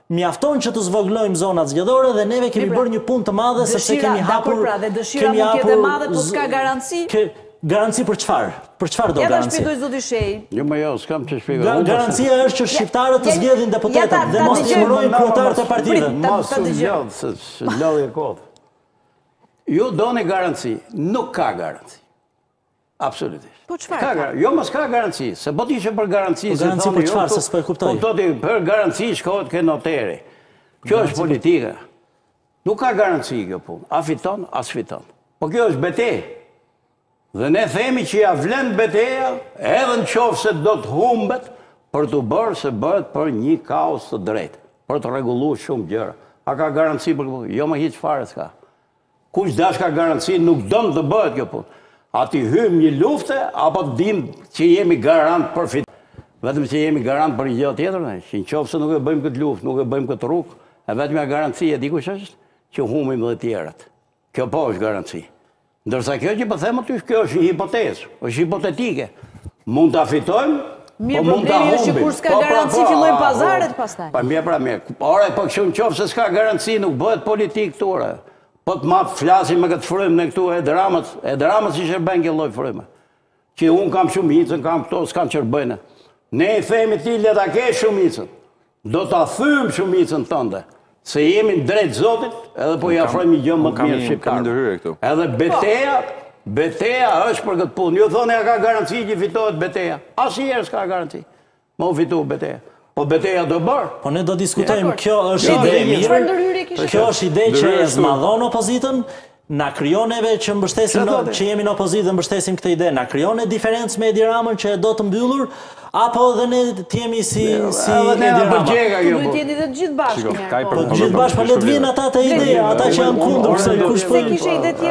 mjafton që të zvogëlojmë zonat zgjedhore dhe neve kemi bërë një punë të madhe sepse kemi hapur. Dhe dëshira mund të jetë e madhe, po s'ka garanci. Garanci për çfarë? Për çfarë do garanci? Ja ta shpjegoj zoti Shej. Jo, s'kam të shpjegoj. Garancia është që shqiptarët të zgjedhin deputetët dhe mos të shmërojnë kryetarët e partive. Mos u lodh, se lodhje kot. Ju doni garanci, nuk ka garanci. Absolutisht. Po çfarë? Jo, mos ka garanci, se po t'ishe për garanci, se garanci për çfarë, se s'po e kuptoj. Po t'oti për garanci shkohet ke noteri. Kjo është politika. Nuk ka garanci kjo punë. A fiton, as fiton. Po kjo është betejë. Dhe ne themi që ja vlen betejë, edhe në qoftë se do të humbet, për të bërë se bëhet për një kaos të drejtë, për të rregulluar shumë gjëra. A ka garanci për kjo? Jo, më hiç fare s'ka. Kush dash ka garanci, nuk don të bëhet kjo punë. A ti hym një lufte, apo dim që jemi garant për fitim. Vetëm që jemi garant për një gjë tjetër, ne, që në qoftë se nuk e bëjmë këtë luftë, nuk e bëjmë këtë rrugë, e vetmja garanci e di kush është, që humbim dhe tjerat. Kjo po është garanci. Ndërsa kjo që po them aty, kjo është një hipotezë, është hipotetike. Mund ta fitojmë, po mund ta humbim. Mirë, problemi është që kur s'ka garanci fillojnë pazaret pastaj. Pa mirë. Ore, po kështu në qoftë se s'ka garanci, nuk bëhet politikë këtu. Po të matë flasim me këtë frymë në këtu e dramët si shërbën kjo lloj frymë. Që unë kam shumicën, kam këto, s'kam qërbëjnë. Ne i themi ti le ta kesh shumicën. Do ta thymë shumicën tënde. Se jemi drejt Zotit, edhe po i afrojmë një gjë më të mirë shqiptarëve. Edhe beteja është për këtë punë. Ju thonë ja ka garanci që fitohet beteja. Asnjëherë s'ka garanci. Mo fitu beteja. Po beteja do bërë. Po ne do diskutojmë, kjo është ide mirë. Kjo është ide që e zmadhon opozitën, na krijon neve që mbështesim që jemi në opozitë dhe mbështesim këtë ide. Na krijon diferencë me Edi Ramën që e do të mbyllur, apo dhe ne të jemi si Edi Rama. Duhet të jeni dhe të gjithë bashkë. Po të gjithë bashkë, po le të vinë ata të ideja, ata që janë kundër, kush po